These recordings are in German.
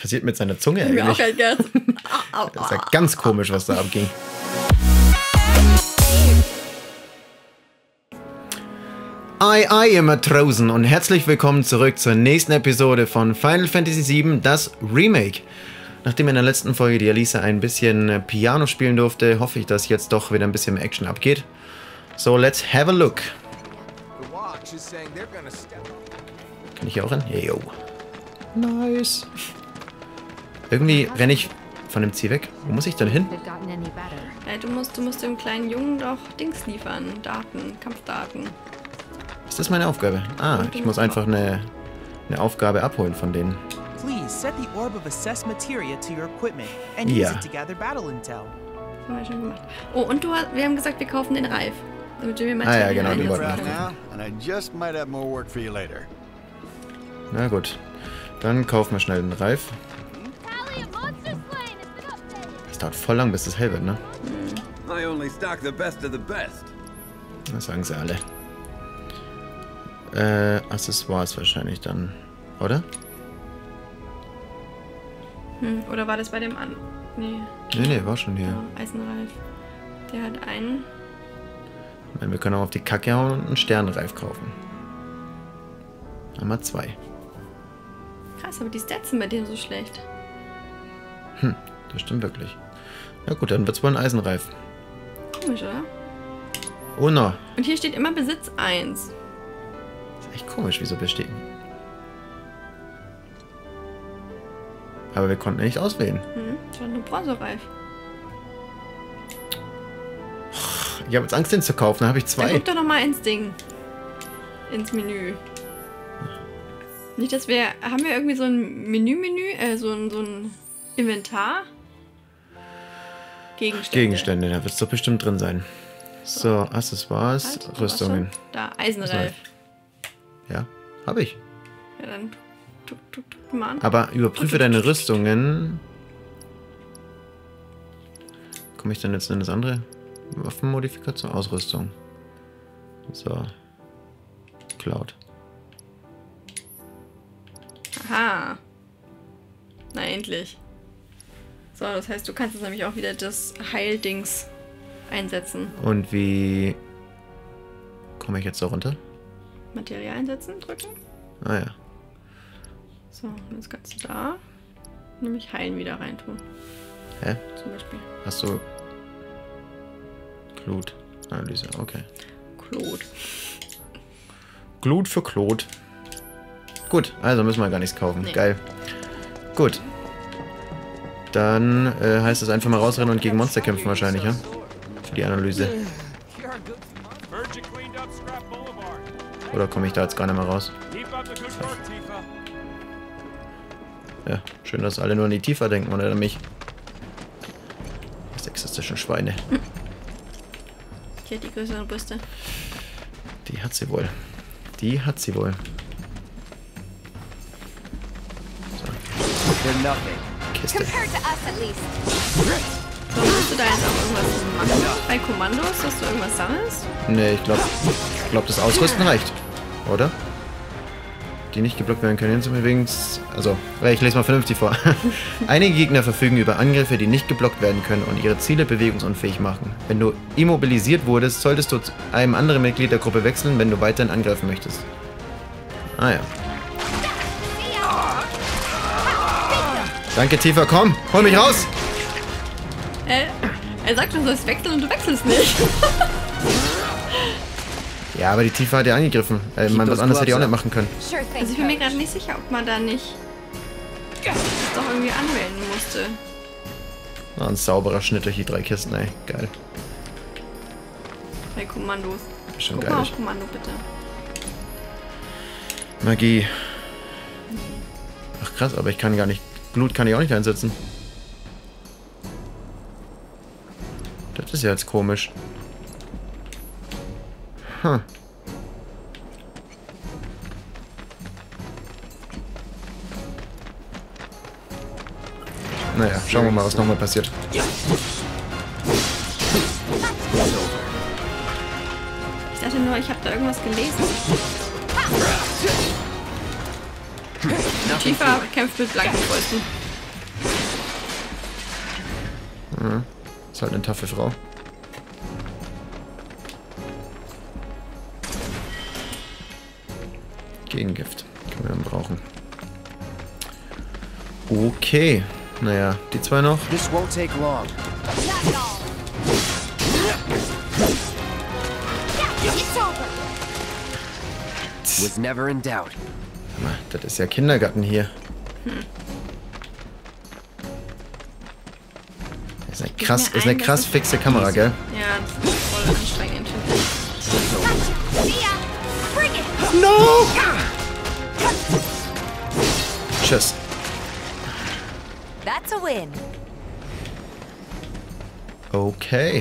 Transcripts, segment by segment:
passiert mit seiner Zunge Mir auch eigentlich? kein Herz. Das ist ja ganz komisch, was da abging. Ihr Matrosen und herzlich willkommen zurück zur nächsten Episode von Final Fantasy VII, das Remake. Nachdem in der letzten Folge die Alisa ein bisschen Piano spielen durfte, hoffe ich, dass jetzt doch wieder ein bisschen mehr Action abgeht. So, let's have a look. Kann ich hier auch rein? Yo. Nice. Irgendwie renne ich von dem Ziel weg. Wo muss ich denn hin? Ja, du musst dem kleinen Jungen doch Dings liefern. Daten, Kampfdaten. Ist das meine Aufgabe? Ah, ich muss einfach eine Aufgabe abholen von denen. Please set the orb of assessed materia to your equipment and use it to gather battle intel. Haben wir schon gemacht. Oh, und wir haben gesagt, wir kaufen den Reif. Damit wir ja, genau, den wollten wir einsetzen nachgucken. Na gut. Dann kaufen wir schnell den Reif. Das dauert voll lang, bis es hell wird, ne? Das sagen sie alle. Accessoires wahrscheinlich dann, oder? Oder war das bei dem an? Nee. Nee, war schon hier. Ja, Eisenreif. Der hat einen. Ich meine, wir können auch auf die Kacke hauen und einen Sternreif kaufen. Einmal 2. Krass, aber die Stats sind bei dem so schlecht. Das stimmt wirklich. Na gut, dann wird's wohl ein Eisenreif. Komisch, oder? Oh no. Und hier steht immer Besitz 1. Echt komisch, wieso besteht. Aber wir konnten nicht auswählen. Schon eine Bronzereif. Ich habe jetzt Angst, den zu kaufen. Dann habe ich 2. Dann guck doch nochmal ins Ding. Ins Menü. Nicht, dass wir... Haben wir irgendwie so ein Menü, so ein Inventar? Gegenstände, da wird es doch bestimmt drin sein. So, Accessoires, Halt, Rüstungen. Da, Eisenreif. Ja, habe ich. Ja, dann tuck mal an. Aber überprüfe deine Rüstungen. Komme ich dann jetzt in das andere? Waffenmodifikation, Ausrüstung. So. Cloud. Aha. Na, endlich. So, das heißt, du kannst jetzt nämlich auch wieder das Heildings einsetzen. Und wie komme ich jetzt da runter? Material einsetzen, drücken. Ah ja. So, jetzt kannst du da nämlich Heilen wieder reintun. Hä? Zum Beispiel. Hast du Glut-Analyse, okay. Claude. Glut für Claude. Gut, also müssen wir gar nichts kaufen. Nee. Geil. Gut. Dann heißt es einfach mal rausrennen und gegen Monster kämpfen wahrscheinlich, ja? Für die Analyse. Oder komme ich da jetzt gar nicht mehr raus? Ja, schön, dass alle nur an die Tifa denken oder an mich. Sexistischen Schweine. Die hat die größere Brüste. Die hat sie wohl. Die hat sie wohl. So. Kiste. So, musst du da jetzt auch irgendwas machen? Bei Kommandos, dass du irgendwas sammelst? Nee, ich glaube, das Ausrüsten reicht. Oder? Die nicht geblockt werden können. Jetzt übrigens. Also, ich lese mal vernünftig vor. Einige Gegner verfügen über Angriffe, die nicht geblockt werden können und ihre Ziele bewegungsunfähig machen. Wenn du immobilisiert wurdest, solltest du zu einem anderen Mitglied der Gruppe wechseln, wenn du weiterhin angreifen möchtest. Ah ja. Danke, Tifa, komm! Hol mich raus! Er sagt, du sollst wechseln und du wechselst nicht. Ja, aber die Tifa hat ja angegriffen. Man, was anderes hätte ich auch nicht machen können. Also ich bin mir gerade nicht sicher, ob man da nicht das doch irgendwie anmelden musste. Oh, ein sauberer Schnitt durch die 3 Kisten, ey. Geil. Bei Kommandos. Schon Guck geil. mal auf Kommando, bitte. Magie. Ach krass, aber ich kann gar nicht... Blut kann ich auch nicht einsetzen. Das ist ja jetzt komisch. Naja, schauen wir mal, was nochmal passiert. Ich dachte nur, ich habe da irgendwas gelesen. Tifa kämpft mit blanken Fäusten. Ja, ist halt eine taffe Frau. Gegengift. Können wir dann brauchen. Okay. Naja, die zwei noch. This won't take long. Was never in doubt. Das ist ja Kindergarten hier. Ist eine krass fixe Kamera, gell? Ja, das ist voll anstrengend. No! Tschüss. That's a win. Okay.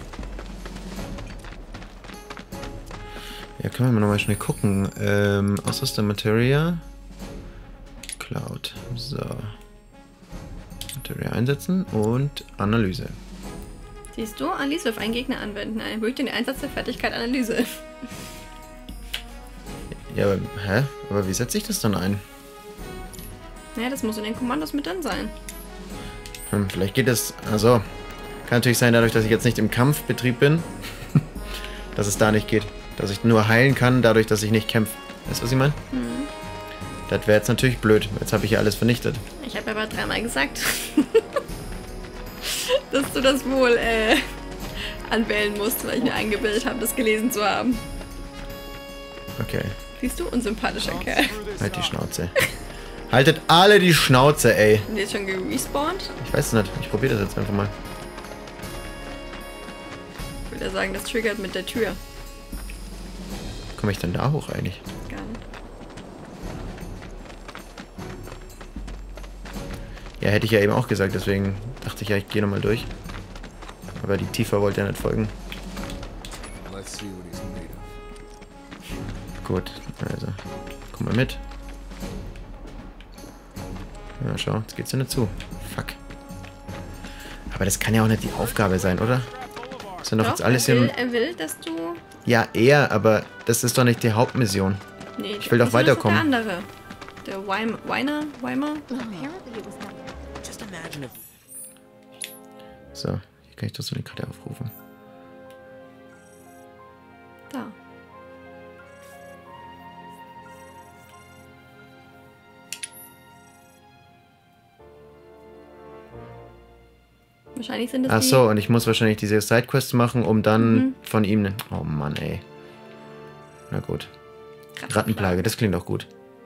Ja, können wir mal nochmal schnell gucken. Ausrüster Materia. Cloud. So. Materia einsetzen und Analyse. Siehst du, Analyse auf einen Gegner anwenden. Erhöht den Einsatz der Fertigkeit Analyse. Ja, aber, hä? Aber wie setze ich das dann ein? Ja, das muss in den Kommandos mit drin sein. Vielleicht geht es... Also, kann natürlich sein, dadurch, dass ich jetzt nicht im Kampfbetrieb bin, dass es da nicht geht. Dass ich nur heilen kann, dadurch, dass ich nicht kämpfe. Weißt du, was ich meine? Mhm. Das wäre jetzt natürlich blöd. Jetzt habe ich ja alles vernichtet. Ich habe aber 3-mal gesagt, dass du das wohl anwählen musst, weil ich mir eingebildet habe, das gelesen zu haben. Okay. Siehst du, unsympathischer Kerl. Halt die Schnauze. Haltet alle die Schnauze, ey. Sind die jetzt schon gerespawnt? Ich weiß es nicht. Ich probiere das jetzt einfach mal. Ich würde ja sagen, das triggert mit der Tür. Komme ich denn da hoch eigentlich? Gar nicht. Ja, hätte ich ja eben auch gesagt. Deswegen dachte ich ja, ich gehe nochmal durch. Aber die Tifa wollte ja nicht folgen. Gut, also. Komm mal mit. Ja, schau, jetzt geht's ja nicht zu. Fuck. Aber das kann ja auch nicht die Aufgabe sein, oder? Das ist ja doch jetzt alles hier... Er will, dass du... Ja, er, aber das ist doch nicht die Hauptmission. Nee, Ich will doch weiterkommen. Der andere. Der Weimer? Just imagine if So, hier kann ich das so eine Karte aufrufen. Da. Wahrscheinlich sind das Ach so, und ich muss wahrscheinlich diese Sidequests machen, um dann von ihm... Oh Mann, ey. Na gut. Rattenplage, das klingt auch gut.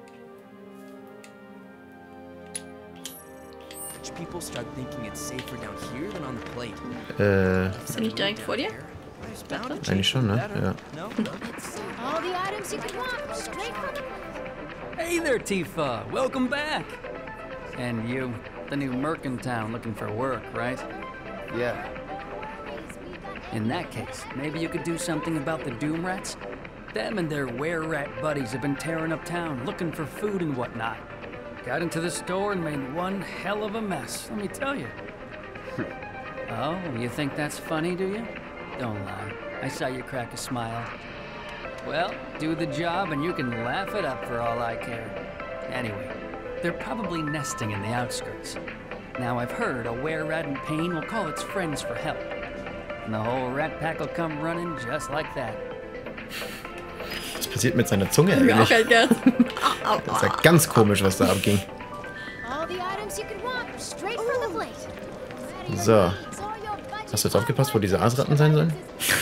people start thinking it's safer down here than on the plate. Ist er nicht direkt vor dir? Eigentlich schon, ne? Ja. No? All the items you could want, straight from the... Hey there, Tifa. Welcome back. And you, the new merc in town looking for work, right? Yeah. In that case, maybe you could do something about the Doom Rats? Them and their were-rat buddies have been tearing up town, looking for food and whatnot. Got into the store and made one hell of a mess, let me tell you. Oh, you think that's funny, do you? Don't lie. I saw you crack a smile. Well, do the job and you can laugh it up for all I care. Anyway, they're probably nesting in the outskirts. Now I've heard a were-rat in pain will call its friends for help. And the whole rat pack will come running just like that. Was passiert mit seiner Zunge Mir auch eigentlich? halt Das ist ja ganz komisch, was da abging. All the items you could want, straight from the plate. So. Hast du jetzt aufgepasst, wo diese Aasratten sein sollen?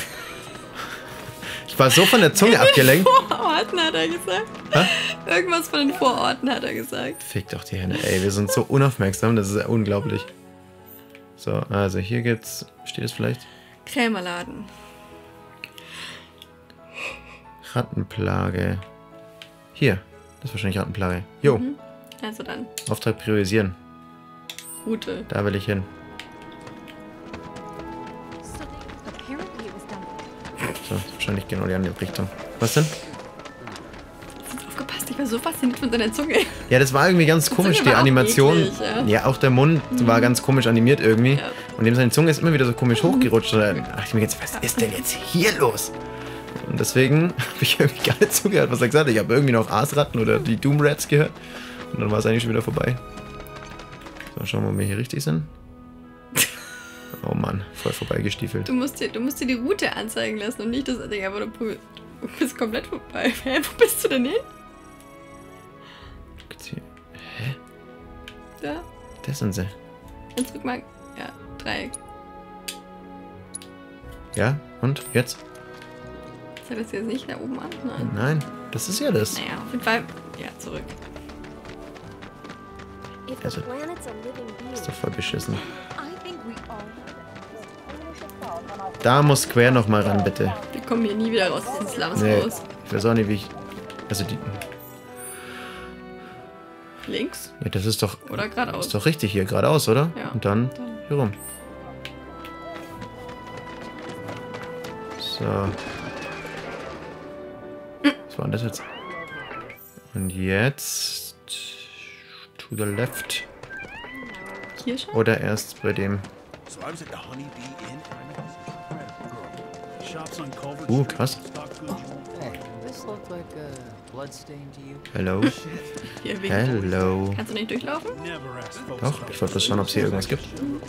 Ich war so von der Zunge abgelenkt. Vororten hat er gesagt. Hä? Irgendwas von den Vororten hat er gesagt. Fick doch die Hände, ey. Wir sind so unaufmerksam, das ist ja unglaublich. So, also hier gibt's... Steht es vielleicht? Krämerladen. Rattenplage. Hier. Das ist wahrscheinlich Rattenplage. Jo. Also dann, Auftrag priorisieren. Route. Da will ich hin. So, apparently it was done. So, ist wahrscheinlich genau die andere Richtung. Was denn? Aufgepasst, ich war so fasziniert von seiner Zunge. Ja, das war irgendwie ganz komisch, Zunge die war auch Animation. eklig, ja. Auch der Mund war ganz komisch animiert irgendwie. Ja. Und dem seine Zunge ist immer wieder so komisch hochgerutscht. Und dann dachte ich mir jetzt, was ist denn jetzt hier los? Und deswegen habe ich irgendwie gar nicht zugehört, was er gesagt hat. Ich habe irgendwie noch Aasratten oder die Doom Rats gehört. Und dann war es eigentlich schon wieder vorbei. So, schauen wir mal, ob wir hier richtig sind. Oh Mann, voll vorbeigestiefelt. Du musst dir die Route anzeigen lassen und nicht das Ding, aber du bist komplett vorbei. Hä, wo bist du denn hin? Hä? Da. Das sind sie. Dann zurück mal. Ja, Dreieck. Ja, und? Jetzt? Zeigt das jetzt nicht da oben an? Nein. Nein, das ist ja das. Naja, auf jeden Fall. Ja, zurück. If the Also, planet's a living being, ist doch voll beschissen. I think we all Da muss Square noch mal ran, bitte. Wir kommen hier nie wieder raus aus den Slums Nee, raus. ich weiß auch nicht, wie ich... Also die... Links Ja, das ist doch... oder geradeaus? Ist doch richtig hier, geradeaus, oder? Ja. Und dann hier rum. So. Was war denn das jetzt? Und jetzt... To the left. Hier schon? Oder erst bei dem... So I was at the Honeybee Inn and I met this incredible girl. Shops on Culver Street, krass. stock goods you Hey, this looked like a bloodstain to you. Hello. Hier wegen. Hello. Kannst du nicht durchlaufen? never ask folks Doch, ich wollte bloß schauen, ob es hier irgendwas gibt.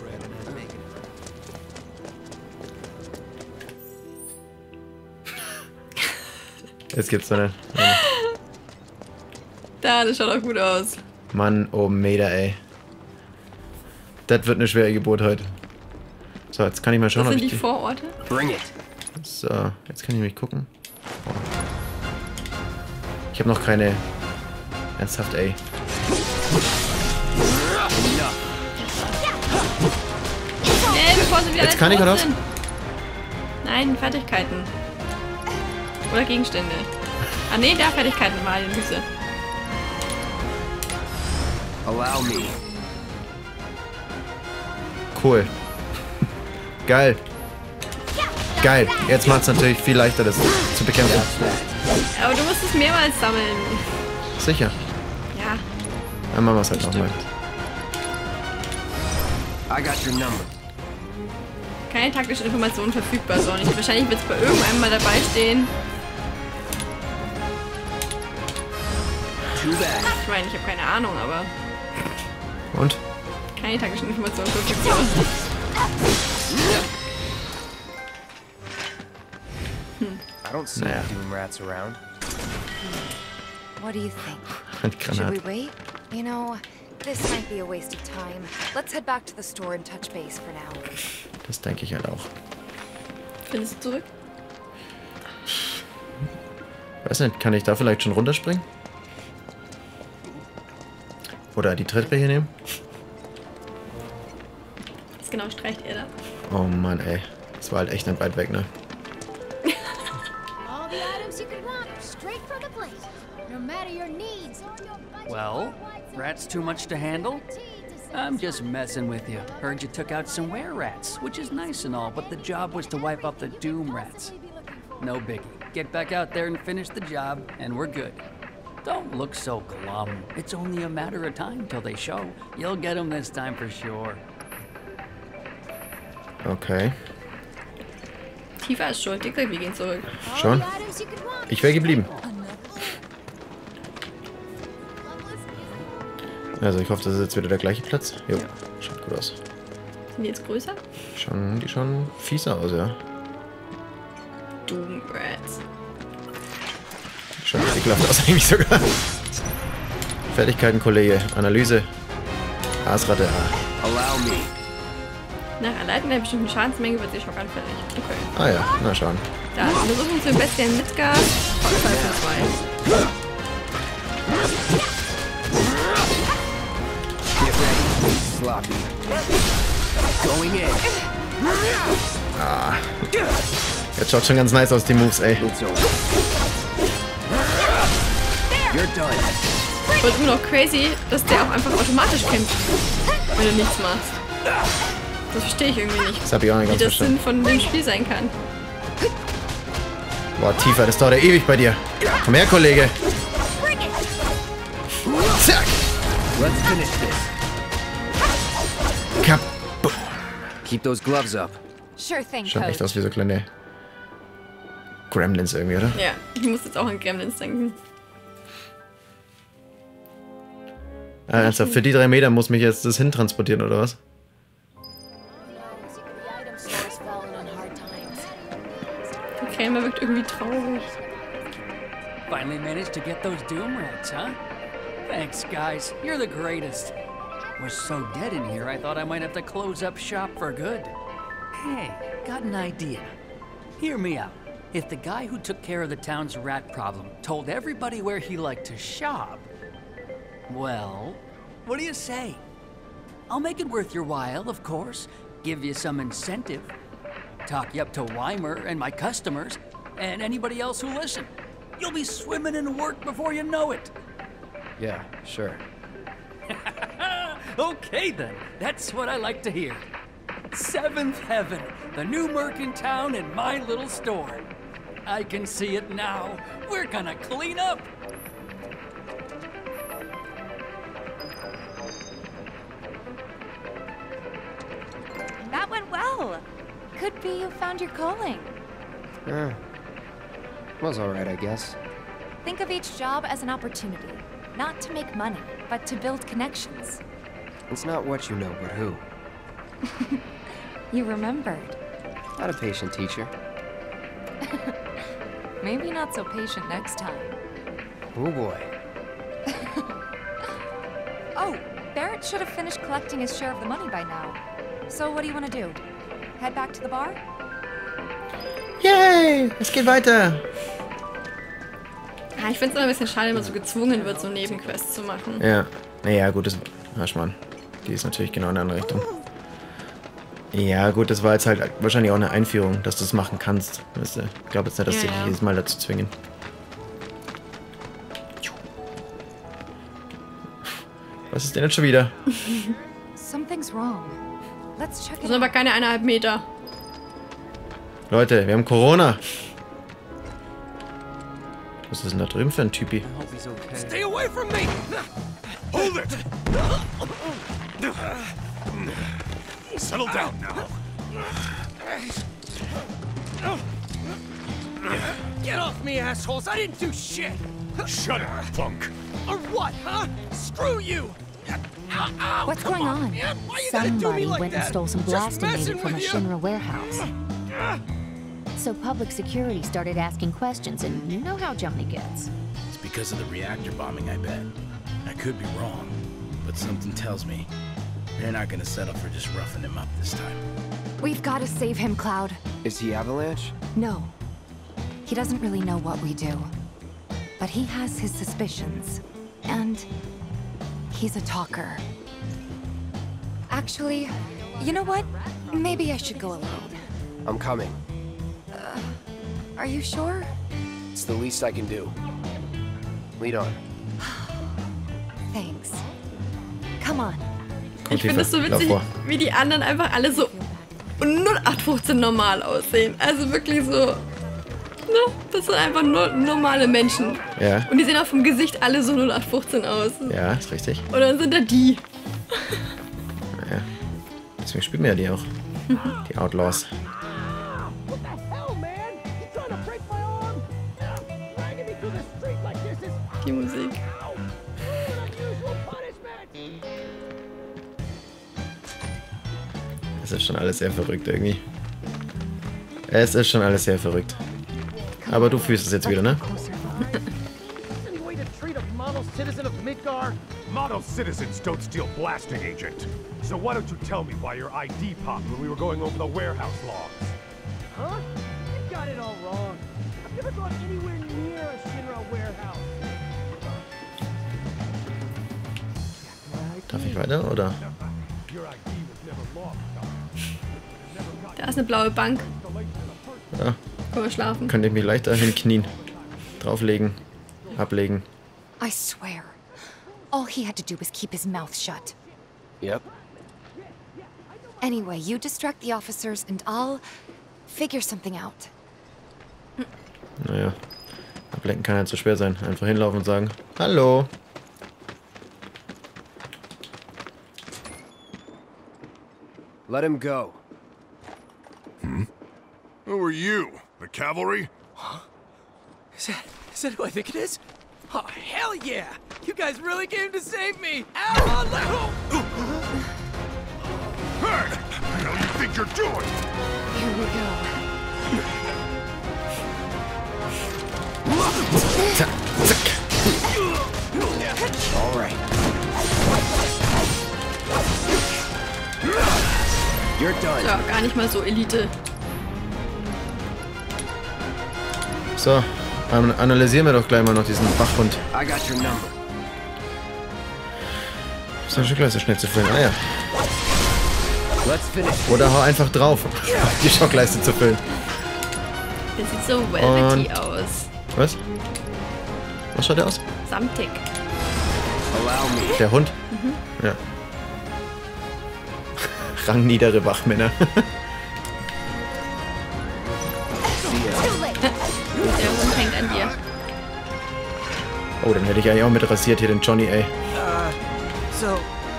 Jetzt gibt's da nicht. Da, das schaut auch gut aus. Mann, oh Meter, ey. Das wird eine schwere Geburt heute. So, jetzt kann ich mal schauen, Das ob sind ich die die... Vororte. Bring it. So, jetzt kann ich mich gucken. Oh. Ich habe noch keine... Ernsthaft, ey. Nee, bevor sie wieder Jetzt kann ich, oder was? sind. Nein, Fertigkeiten. Oder Gegenstände. Ah nee, da Fertigkeiten mal in Füße. Allow me. Cool. Geil. Geil. Jetzt macht es natürlich viel leichter, das zu bekämpfen. Aber du musst es mehrmals sammeln. Sicher. Ja. Dann machen wir es halt nochmal. I got your number. Keine taktischen Informationen verfügbar, so nicht. Wahrscheinlich wird es bei irgendeinem mal dabei stehen. Too bad. Ich meine, ich habe keine Ahnung, aber Und? keine taktischen Informationen verfügbar. I don't see Naja. any doom rats around. What do you think? Die Should we Granate. wait? You know, this might be a waste of time. Let's head back to the store and touch base for now. Das denke ich halt auch. Findest du zurück? Weiß nicht, kann ich da vielleicht schon runterspringen? Oder die Treppe hier nehmen? Was genau streicht er da? Oh Mann, ey. Das war halt echt nicht weit weg, ne? all the items you could want are straight from the plate. No matter your needs or your budget. Well, rats too much to handle? I'm just messing with you. Heard you took out some were-rats, which is nice and all, but the job was to wipe out the doom rats. No biggie. Get back out there and finish the job, and we're good. Don't look so glum. It's only a matter of time till they show. You'll get them this time for sure. Okay. Tifa ist schuld. Dick, wir gehen zurück. All Schon? the items you could want. Ich wäre geblieben. Also ich hoffe, das ist jetzt wieder der gleiche Platz. Jo, schaut gut aus. Sind die jetzt größer? Die schauen fieser aus, ja. Doom Rats. Schaut ekelhaft aus eigentlich sogar. Fertigkeiten, Kollege. Analyse. Aasratte A. Allow me. Nach Erleiten einer bestimmten Schadensmenge wird sie schockanfällig. Okay. Ah ja, na schauen. Da, Untersuchung zu Bestien Mitzgar. Folge 2. Get ready, sloppy. Going in. Jetzt schaut schon ganz nice aus, die Moves, ey. It's over. You're done. Und immer noch crazy, dass der auch einfach automatisch kämpft, wenn du nichts machst. Das verstehe ich irgendwie nicht. Das habe ich auch nicht Wie ganz das Sinn verstanden. von dem Spiel sein kann. Boah, Tifa, das dauert ja ewig bei dir. Komm her, Kollege. Zack. Let's finish this. Kaputt. Keep those gloves up. Sure thing, Schaut echt Coach. aus wie so kleine Gremlins irgendwie, oder? Ja, ich muss jetzt auch an Gremlins denken. Ernsthaft, für die 3 Meter muss mich jetzt das hintransportieren, oder was? Scheinbar wirkt irgendwie traurig. Finally managed to get those doom rats, huh? Thanks, guys. You're the greatest. Was so dead in here, I thought I might have to close up shop for good. Hey, got an idea. Hear me out. If the guy who took care of the town's rat problem told everybody where he liked to shop, well, what do you say? I'll make it worth your while, of course. Give you some incentive. Talk you up to Weimer and my customers, and anybody else who listen. You'll be swimming in work before you know it. Yeah, sure. Okay then, that's what I like to hear. Seventh heaven, the new merc in town and my little store. I can see it now. We're gonna clean up. That went well. Could be you found your calling. Was alright, I guess. Think of each job as an opportunity. Not to make money, but to build connections. It's not what you know, but who. You remembered. Not a patient teacher. Maybe not so patient next time. Oh boy. Oh, Barrett should have finished collecting his share of the money by now. So what do you want to do? Head back to the bar? Yay! Es geht weiter! Ja, ich finde es immer ein bisschen schade, wenn man so gezwungen wird, so Nebenquests zu machen. Ja. Naja, gut, das... Haschmann. Die ist natürlich genau in eine andere Richtung. Ja, gut, das war jetzt halt wahrscheinlich auch eine Einführung, dass du es machen kannst. Weißt du? Ich glaube jetzt nicht, dass sie dich jedes Mal dazu zwingen. Was ist denn jetzt schon wieder? Something's wrong. Let's check Das it sind aber keine 1,5 Meter. Leute, wir haben Corona. Was ist denn da drüben für ein Typi? Stay away from me! Hold it! Settle down now. Get off me, assholes! I didn't do shit! Shut up, punk. Or what, huh? Screw you! What's going on? Somebody went and stole some blasting data from a Shinra warehouse. So public security started asking questions, and you know how Johnny gets. It's because of the reactor bombing, I bet. I could be wrong, but something tells me they're not gonna settle for just roughing him up this time. We've got to save him, Cloud. Is he Avalanche? No. He doesn't really know what we do. But he has his suspicions. And he's a talker. Actually, you know what? Maybe I should go alone. I'm coming. Are you sure? It's the least I can do. Lead on. Thanks. Come on. Ich finde es so witzig, wie die anderen einfach alle so 0815 normal aussehen. Also wirklich so, ne? Das sind einfach nur normale Menschen. Ja. Und die sehen auch vom Gesicht alle so 0815 aus. Ja, ist richtig. Und dann sind da die. Ja. Deswegen spielen wir ja die auch. Die Outlaws. Die Musik. Es ist schon alles sehr verrückt irgendwie. Es ist schon alles sehr verrückt. Aber du fühlst es jetzt wieder, ne? Model citizens don't steal blasting, Agent. So why don't you tell me why your ID popped when we were going over the warehouse logs? Huh? You got it all wrong. I've never gone anywhere near a Shinra warehouse. Darf ich weiter, oder? Da ist eine blaue Bank. Ja. Können wir schlafen. Könnte ich mich leichter hinknien. Drauflegen. Ablegen. I swear. All he had to do was keep his mouth shut. Yep. Anyway, you distract the officers and I'll figure something out. Naja. Ablenken kann halt so schwer sein. Einfach hinlaufen und sagen, hallo. Let him go. Who are you? The cavalry? Huh? Is that who I think it is? Oh, hell yeah! You guys really came to save me! Ow! Hey! What the hell you think you're doing? Here we go. Ja, gar nicht mal so Elite. So, analysieren wir doch gleich mal noch diesen Wachhund. Ist ja schon klar, ist ja schnell zu füllen. Ah ja. Oder hau einfach drauf, die Schockleiste zu füllen. Der sieht so velvety aus. Was? Was schaut der aus? Samtig. Der Hund? Mhm. Ja. Rangniedere Wachmänner. Der Hund hängt an dir. Oh, dann hätte ich eigentlich auch mit rasiert hier den Johnny, ey. So,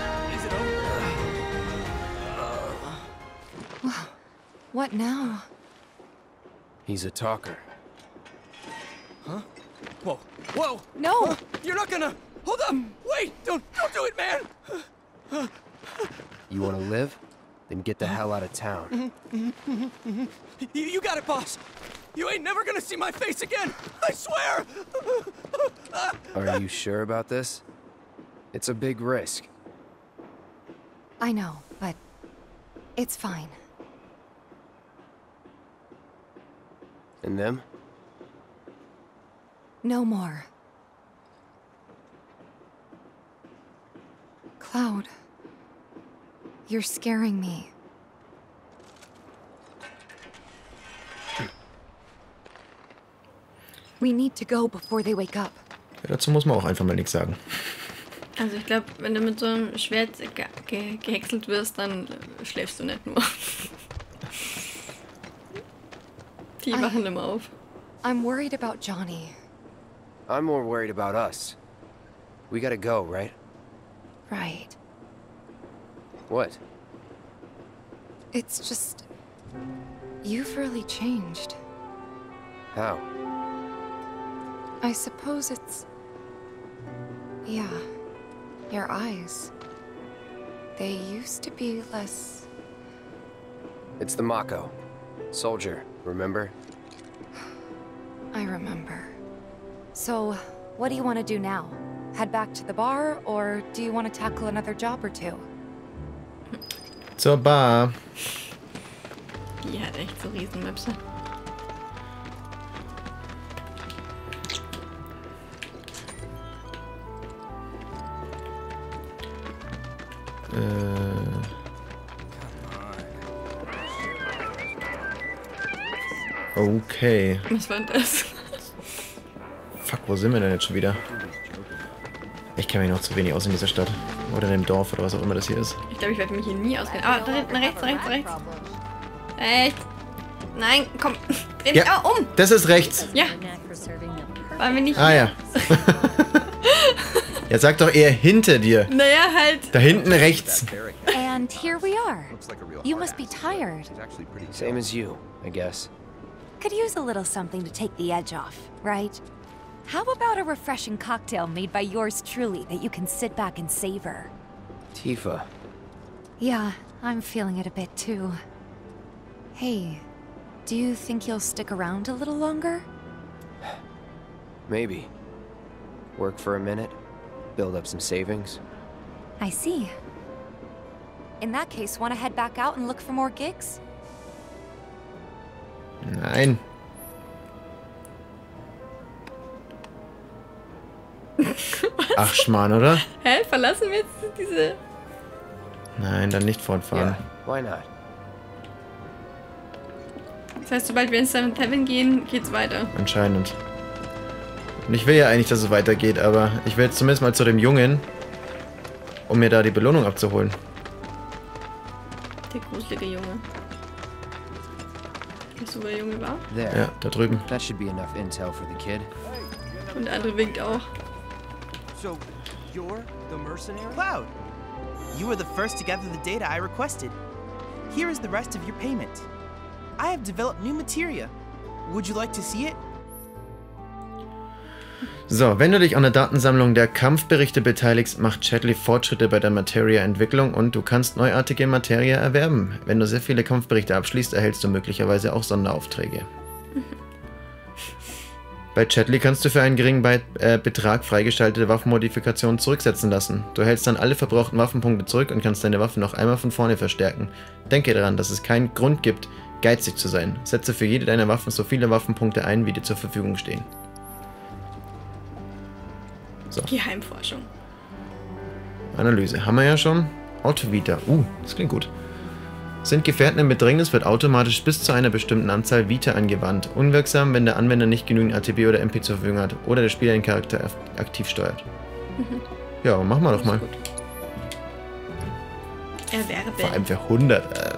What now? He's a talker. Huh? Whoa, whoa! No! Huh? You're not gonna... Hold up! Wait! Don't do it, man! You wanna live? Then get the hell out of town. You got it, boss! You ain't never gonna see my face again! I swear! Are you sure about this? It's a big risk. I know, but it's fine. And them? No more. Cloud, you're scaring me. We need to go before they wake up. Ja, dazu muss man auch einfach mal nichts sagen. Also ich glaube, wenn du mit so einem Schwert gehäckselt wirst, dann schläfst du nicht nur. Die wachen immer auf. I'm worried about Johnny. I'm more worried about us. We gotta go, right? Right. What? It's just... You've really changed. How? I suppose it's... Yeah. Your eyes. They used to be less... It's the Mako. Soldier, remember? I remember. So, what do you want to do now? Head back to the bar, or do you want to tackle another job or two? Zur Bar. Die hat echt so Riesenmöpse. Okay. Was war das? Fuck, wo sind wir denn jetzt schon wieder? Ich kenne mich noch zu wenig aus in dieser Stadt. Oder in dem Dorf oder was auch immer das hier ist. Ich glaube, ich werde mich hier nie auskennen. Ah, da hinten, rechts. Echt? Nein, komm. Dreh dich um. Das ist rechts. Ja. Waren wir nicht Ah ja. Ja, sag doch eher hinter dir. Naja, halt. Da hinten rechts. And here we are. You must be tired. Same as you, I guess. Could use a little something to take the edge off, right? How about a refreshing cocktail made by yours truly that you can sit back and savor? Tifa. Yeah, I'm feeling it a bit too. Hey, do you think you'll stick around a little longer? Maybe. Work for a minute, build up some savings. I see. In that case, want to head back out and look for more gigs? Nein. Ach, Schmarrn, oder? Hä? Verlassen wir jetzt diese... Nein, dann nicht fortfahren. Yeah, why not? Das heißt, sobald wir in Seventh Heaven gehen, geht's weiter. Anscheinend. Und ich will ja eigentlich, dass es weitergeht, aber ich will jetzt zumindest mal zu dem Jungen, um mir da die Belohnung abzuholen. Der gruselige Junge. Weißt du, wo der Junge war? There. Ja, da drüben. That should be enough intel for the kid. Und der andere winkt auch. So, you're the mercenary? Cloud! You were the first to gather the data I requested. Here is the rest of your payment. I have developed new materia. Would you like to see it? So, wenn du dich an der Datensammlung der Kampfberichte beteiligst, macht Chadley Fortschritte bei der Materia-Entwicklung und du kannst neuartige Materia erwerben. Wenn du sehr viele Kampfberichte abschließt, erhältst du möglicherweise auch Sonderaufträge. Bei Chatley kannst du für einen geringen Betrag freigeschaltete Waffenmodifikationen zurücksetzen lassen. Du hältst dann alle verbrauchten Waffenpunkte zurück und kannst deine Waffe noch einmal von vorne verstärken. Denke daran, dass es keinen Grund gibt, geizig zu sein. Setze für jede deiner Waffen so viele Waffenpunkte ein, wie dir zur Verfügung stehen. So. Geheimforschung. Analyse. Haben wir ja schon. Auto-Vita. Das klingt gut. Sind Gefährten in Bedrängnis, wird automatisch bis zu einer bestimmten Anzahl Vita angewandt. Unwirksam, wenn der Anwender nicht genügend ATB oder MP zur Verfügung hat oder der Spieler den Charakter aktiv steuert. Ja, machen wir doch mal. Erwerben. Vor allem für 100.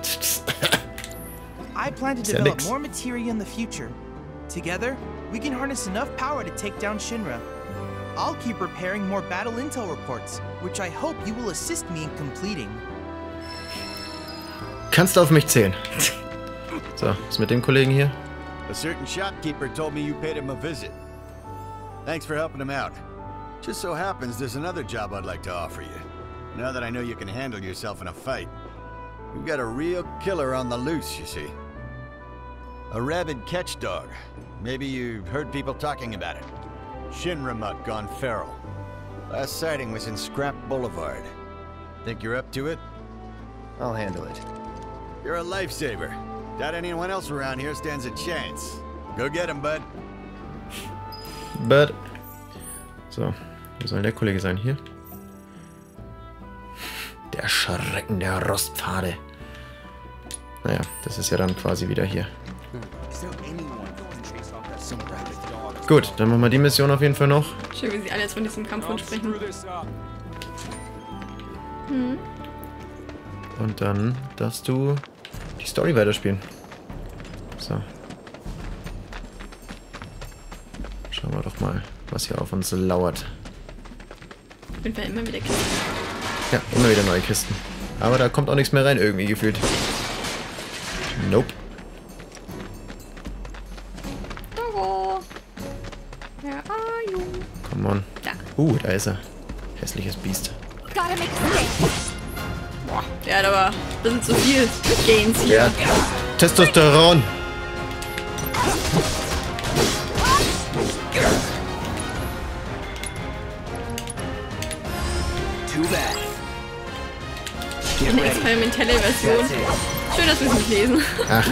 I plan to develop more materia in the future. Together, we can harness enough power to take down Shinra. I'll keep preparing more battle intel reports, which I hope you will assist me in completing. Kannst du auf mich zählen. So, was mit dem Kollegen hier? A certain shopkeeper told me you paid him a visit. Thanks for helping him out. Just so happens there's another job I'd like to offer you. Now that I know you can handle yourself in a fight. We've got a real killer on the loose, you see. A rabid catch dog. Maybe you've heard people talking about it. Shinra mutt gone feral. Last sighting was in Scrap Boulevard. Think you're up to it? I'll handle it. You're a lifesaver. Doubt anyone else around here stands a chance. Go get him, bud. Bud. So, wo soll der Kollege sein? Hier. Der Schrecken der Rostpfade. Naja, das ist ja dann quasi wieder hier. Gut, dann machen wir die Mission auf jeden Fall noch. Schön, wie sie alle jetzt von diesem Kampfhund sprechen. Und dann darfst du die Story weiterspielen. So. Schauen wir doch mal, was hier auf uns lauert. Auf jeden Fall immer wieder Kisten. Ja, immer wieder neue Kisten. Aber da kommt auch nichts mehr rein, irgendwie gefühlt. Nope. Come on. Da. Da ist er. Hässliches Biest. Boah, der hat aber ein bisschen zu viel Gains hier. Ja. Testosteron. Eine experimentelle Version. Schön, dass wir es nicht lesen. Ach.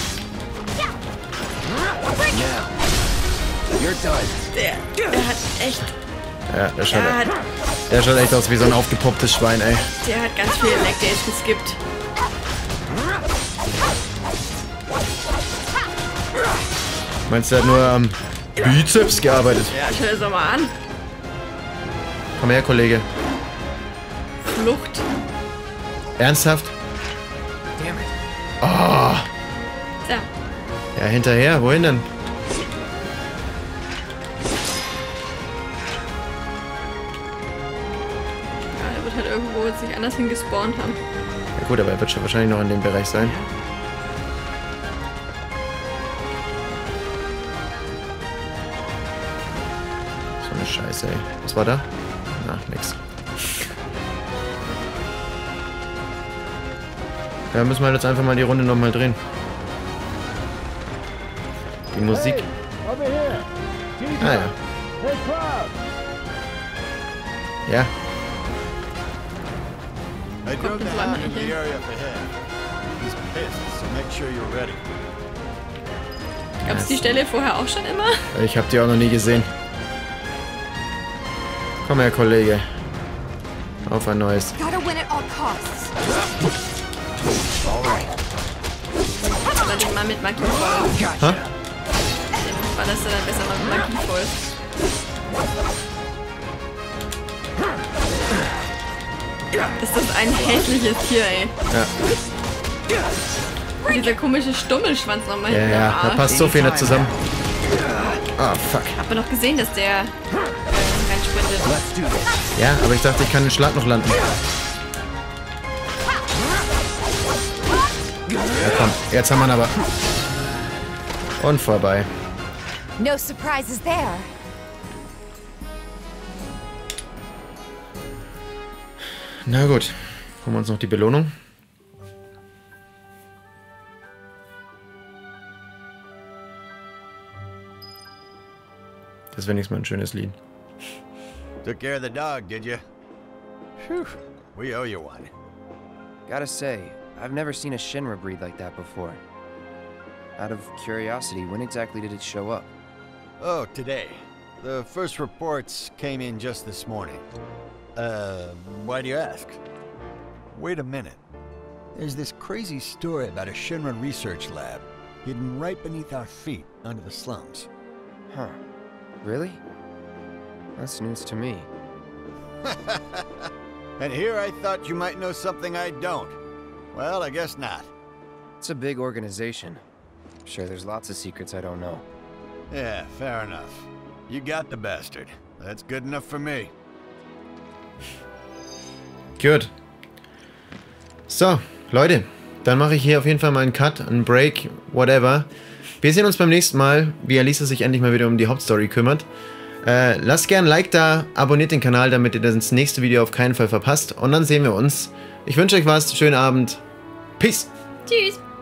Der hat echt... Ja, der schaut echt aus wie so ein aufgepopptes Schwein, ey. Der hat ganz viele Leg Days geskippt. Meinst du, er hat nur am Bizeps gearbeitet? Ja, schau dir das doch mal an. Komm her, Kollege. Flucht. Ernsthaft? Oh. So. Ja, hinterher. Wohin denn? Halt irgendwo sich anders hingespawnt haben. Ja gut, aber er wird schon wahrscheinlich noch in dem Bereich sein. So eine Scheiße, ey. Was war da? Na, nix. Ja, müssen wir jetzt einfach mal die Runde nochmal drehen. Die Musik. Ah ja. Ja. I drove the hound into the area up ahead. He's pissed, so make sure you're ready. Gab's die Stelle vorher auch schon immer? Ich hab die auch noch nie gesehen. Komm her, Kollege. Auf ein neues. Gotta win at all costs. Aber den mal mit Magie voll. Hä? Den war das dann besser mal mit Magie voll. Ist das ein hässliches Tier, ey. Ja. Und dieser komische Stummelschwanz nochmal Ja, hinten am ja, da Arsch. passt so viel nicht zusammen. Ah, fuck. Hab man noch gesehen, dass der reinsprintet. Ja, aber ich dachte, ich kann den Schlag noch landen. Ja, komm, jetzt haben wir ihn aber. Und vorbei. No surprises there. Na gut, holen wir uns noch die Belohnung. Das ist wenigstens mal ein schönes Lied. Took care of the dog, did you? Phew, we owe you one. Gotta say, I've never seen a Shinra breed like that before. Out of curiosity, when exactly did it show up? Oh, today. The first reports came in just this morning. Why do you ask? Wait a minute. There's this crazy story about a Shinra research lab hidden right beneath our feet under the slums. Huh. Really? That's news to me. And here I thought you might know something I don't. Well, I guess not. It's a big organization. Sure, there's lots of secrets I don't know. Yeah, fair enough. You got the bastard. That's good enough for me. Gut. So, Leute, dann mache ich hier auf jeden Fall mal einen Cut, einen Break, whatever. Wir sehen uns beim nächsten Mal, wie Alisa sich endlich mal wieder um die Hauptstory kümmert. Lasst gerne ein Like da, abonniert den Kanal, damit ihr das nächste Video auf keinen Fall verpasst. Und dann sehen wir uns. Ich wünsche euch was, schönen Abend. Peace. Tschüss.